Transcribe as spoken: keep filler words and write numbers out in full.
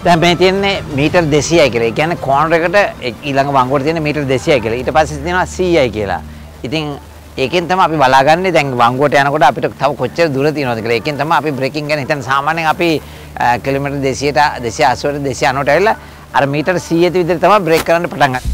දැන් මේ තියෙන්නේ මීටර් දෙසීයයි කියලා. ඒ කියන්නේ කෝනර් එකට ඊළඟ වංගුවට තියෙන මීටර් දෙසීයයි කියලා. ඊට පස්සේ තියෙනවා සීයයි කියලා. ඉතින් ඒකෙන් තමයි අපි බලාගන්නේ දැන් වංගුවට යනකොට අපිට තව කොච්චර දුර තියෙනවද කියලා. ඒකෙන් තමයි අපි බ්‍රේකින් ගැන හිතන්නේ. සාමාන්‍යයෙන් අපි කිලෝමීටර් දෙසීයට දෙසීය අසූවට දෙසීය අනූවට ඇවිල්ලා අර මීටර් සීයට විතර තමයි බ්‍රේක් කරන්න පටන් ගන්නේ.